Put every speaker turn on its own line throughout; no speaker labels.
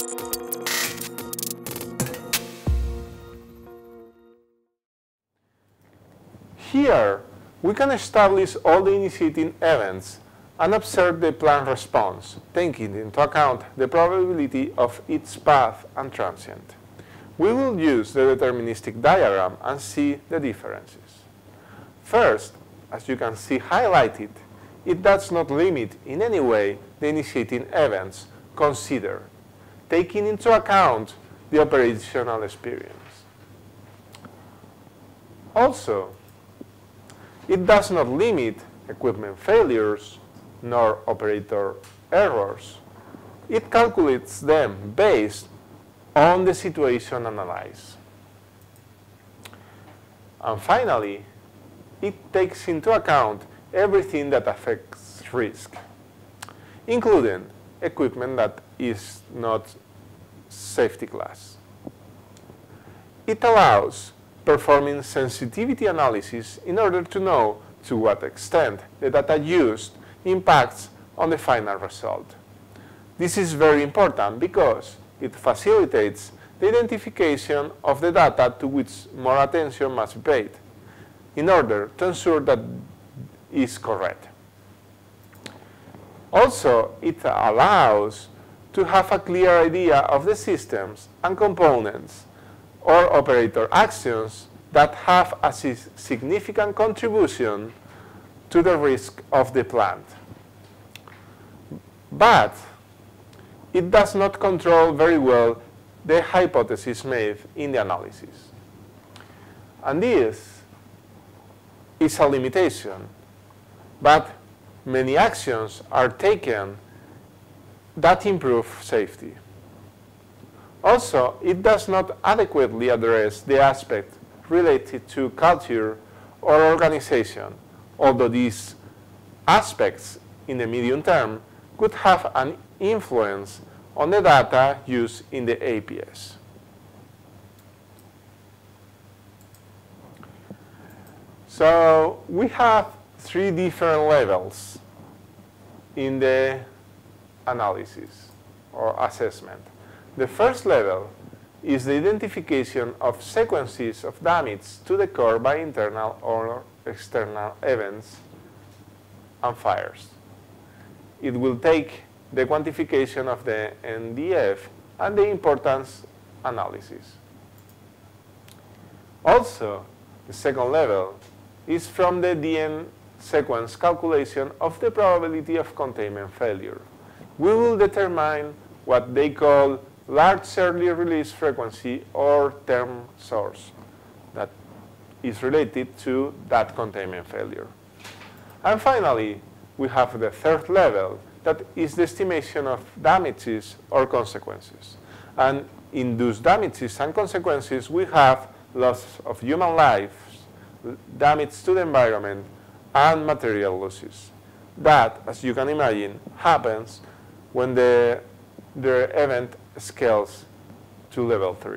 Here, we can establish all the initiating events and observe the planned response, taking into account the probability of each path and transient. We will use the deterministic diagram and see the differences. First, as you can see highlighted, it does not limit in any way the initiating events considered, taking into account the operational experience. Also, it does not limit equipment failures nor operator errors. It calculates them based on the situation analyzed. And finally, it takes into account everything that affects risk, including equipment that is not safety class. It allows performing sensitivity analysis in order to know to what extent the data used impacts on the final result. This is very important because it facilitates the identification of the data to which more attention must be paid in order to ensure that it is correct. Also, it allows to have a clear idea of the systems and components or operator actions that have a significant contribution to the risk of the plant. But it does not control very well the hypothesis made in the analysis. And this is a limitation, but many actions are taken that improve safety. Also, it does not adequately address the aspect related to culture or organization, although these aspects in the medium term could have an influence on the data used in the APS. So we have three different levels in the analysis or assessment. The first level is the identification of sequences of damage to the core by internal or external events and fires. It will take the quantification of the NDF and the importance analysis. Also, the second level is from the DN sequence calculation of the probability of containment failure. We will determine what they call large early release frequency or term source that is related to that containment failure. And finally, we have the third level that is the estimation of damages or consequences. And in those damages and consequences, we have loss of human lives, damage to the environment, and material losses. That, as you can imagine, happens when the event scales to level 3.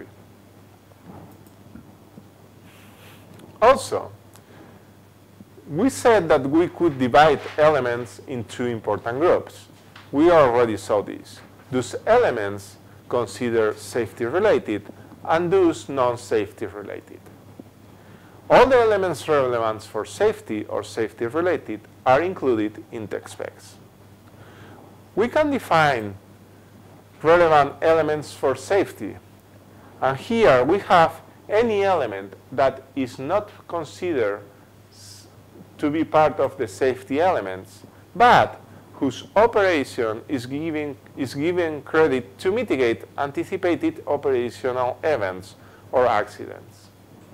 Also, we said that we could divide elements into important groups. We already saw this. Those elements considered safety related and those non-safety related. All the elements relevant for safety or safety related are included in tech specs. We can define relevant elements for safety. And here we have any element that is not considered to be part of the safety elements, but whose operation is given credit to mitigate anticipated operational events or accidents,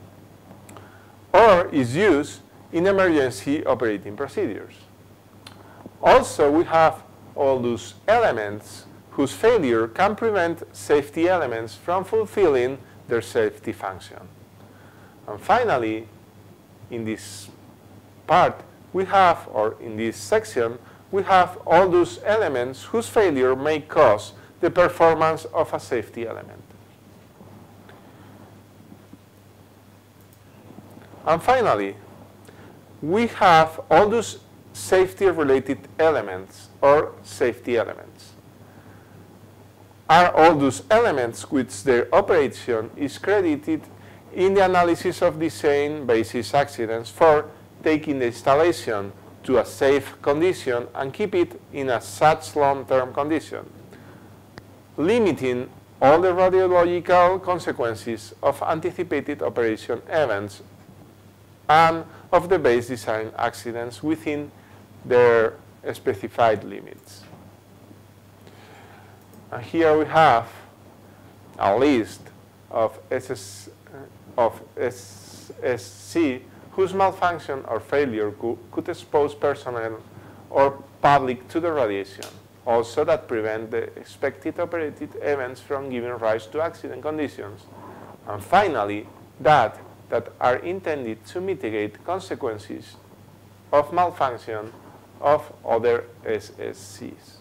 or is used in emergency operating procedures. Also, we have all those elements whose failure can prevent safety elements from fulfilling their safety function. And finally, in this part, we have, or in this section, we have all those elements whose failure may cause the performance of a safety element. And finally, we have all those safety-related elements or safety elements. are all those elements which their operation is credited in the analysis of design basis accidents for taking the installation to a safe condition and keep it in a such long-term condition, limiting all the radiological consequences of anticipated operation events and of the base design accidents within their specified limits. And here we have a list of SSC whose malfunction or failure could expose personnel or public to the radiation. Also that prevent the expected operated events from giving rise to accident conditions. And finally, that are intended to mitigate consequences of malfunction of other SSCs.